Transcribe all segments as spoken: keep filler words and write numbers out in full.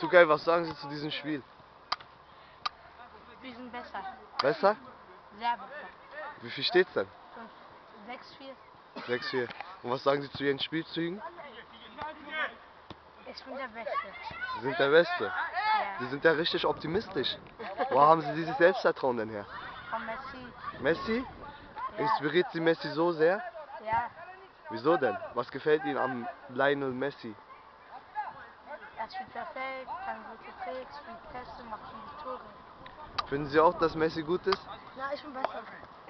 Tugay, was sagen Sie zu diesem Spiel? Wir sind besser. Besser? Sehr besser. Wie viel steht's denn? sechs vier. sechs vier. Und was sagen Sie zu Ihren Spielzügen? Ich bin der Beste. Sie sind der Beste. Ja. Sie sind ja richtig optimistisch. Wo haben Sie dieses Selbstvertrauen denn her? Von Messi. Messi? Ja. Inspiriert Sie Messi so sehr? Ja. Wieso denn? Was gefällt Ihnen am Lionel Messi? Er spielt perfekt, kann gute Tricks, spielt Pässe, macht viele Tore. Finden Sie auch, dass Messi gut ist? Na, ich bin besser.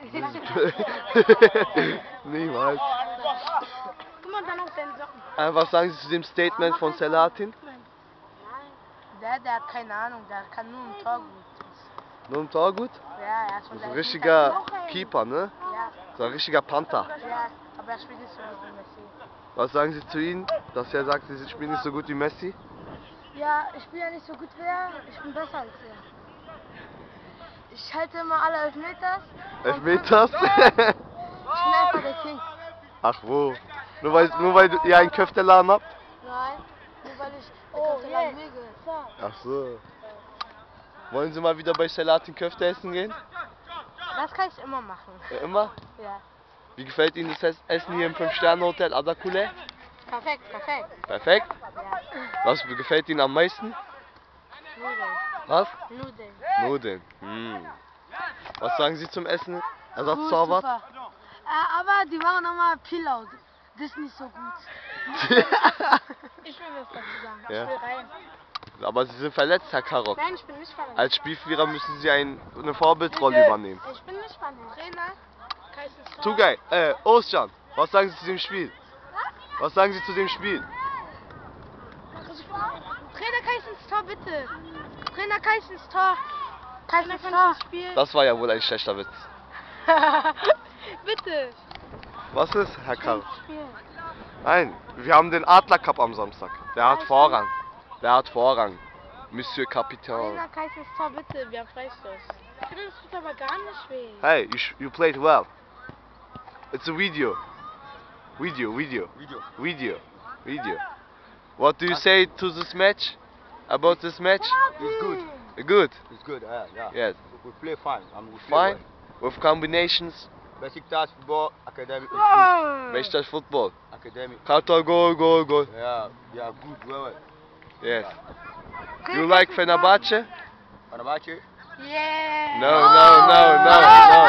Niemals. Guck mal dann auf deine Socken. Äh, was sagen Sie zu dem Statement von Selahattin? Der, der hat keine Ahnung, der kann nur im Tor gut. Nur im Tor gut? Ja, er ist von Das ist ein der richtiger Keeper, ne? Ja, So ein richtiger Panther. ja, aber er spielt nicht so gut wie Messi. Was sagen Sie zu ihm, dass er sagt, Sie spielen nicht so gut wie Messi? Ja, ich spiele ja nicht so gut wie er, ich bin besser als er. Ich halte immer alle Elfmeters. Elfmeters? Ich bin einfach der King. Ach wo? Nur weil, nur weil ihr einen Köfteladen habt? Nein, nur weil ich oh, yeah. Möge. Ach so. Wollen Sie mal wieder bei Selahattin Köfte essen gehen? Das kann ich immer machen. Ja, immer? Ja. Wie gefällt Ihnen das Essen hier im fünf Sterne Hotel Adakule? Perfekt, perfekt. Perfekt? Ja. Was gefällt Ihnen am meisten? Nudeln. Was? Nudeln. Nudeln. Hm. Was sagen Sie zum Essen? Gut, Ersatztorwart? super. Äh, aber die machen nochmal Pilau. Das ist nicht so gut. Ich will was dazu sagen. Ja. Ich will rein. Aber Sie sind verletzt, Herr Karok. Nein, ich bin nicht verletzt. Als Spielführer müssen Sie ein, eine Vorbildrolle übernehmen. Ich bin nicht verletzt. Trainer. Tugay, äh, Özcan, was sagen Sie zu dem Spiel? Was sagen Sie zu dem Spiel? Trainer Kais ins Tor, bitte. Trainer Kais ins Tor. Kais ins Tor. Das war ja wohl ein schlechter Witz. Bitte. Was ist, Herr Karok? Nein, wir haben den Adler Cup am Samstag. Der hat Vorrang. Der hat Vorrang. Monsieur Capitaine. Trainer Kais ins Tor, bitte. Wir haben Freistoß. Das tut aber gar nicht weh. Hey, you, sh you played well. It's a video. Video, video. Video. Video. Video. What do you say to this match? About this match? It's good. Good. It's good. Yeah, yeah. Yes. We play fine. Um, we play Fine. With combinations. Well. Besiktas football academy. Is Oh. Beşiktaş football. good. Academy. Kartal goal, goal, goal. Yeah, yeah, good. Well, well. Yes. You like Fenerbahce? Fenerbahce? Yeah. No, no, no, no, no.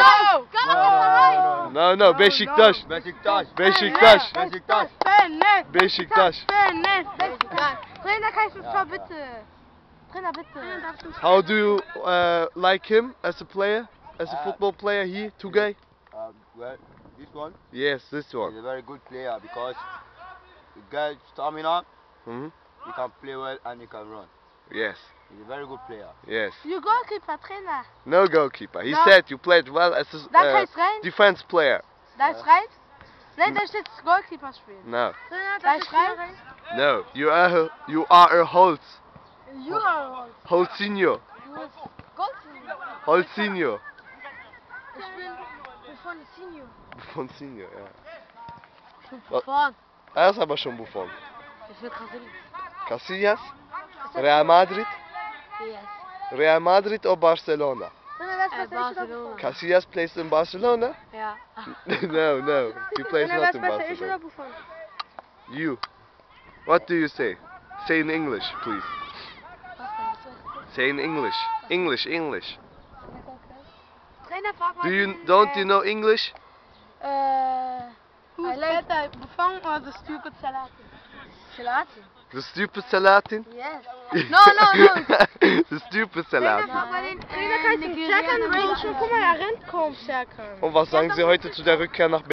No, no, Beşiktaş. Besiktas. Beşiktaş. Besiktas. Fener. Beşiktaş. Fener. Beşiktaş. Trainer Kais ins Tor, bitte. Trainer, bitte. How do you uh, like him as a player? As a football player, he, Tugay? Um, well, this one Yes, this is one. a very good player because he got stamina. Hmm. He can play well and he can run. Yes, He's a very good player. yes. You goalkeeper, Trainer. No goalkeeper. He No. said you played well as a Da uh, kannst rein. defense player. Da ist rein. Nein, da steht Goalkeeper spielen. No, Trainer, da ist rein. no. You are you are a Holz. You are Holzinho. Goalkeeper. Holzinho. Ich bin von Senior. Buffon, ja. Von. Er ist aber schon Buffon. Ich will Casillas. Casillas? Real Madrid? Yes. Real Madrid or Barcelona? Trainer, das ist Barcelona. Casillas plays in Barcelona? Ja. No, no. He plays Trainer, not was in besser, ich Barcelona. oder Buffon? You. What do you say? Say in English, please. Say in English. English, English. Trainer, frag mal. Do you don't you know English? Uh, I like better, Buffon or the stupid Salatin? Salatin? The stupid Selahattin? Yes. No, no, no. The stupid Selahattin. Trainer, kannst du Serkan wünschen? Guck mal, er rennt kaum, Serkan. Und was sagen Sie heute zu der Rückkehr nach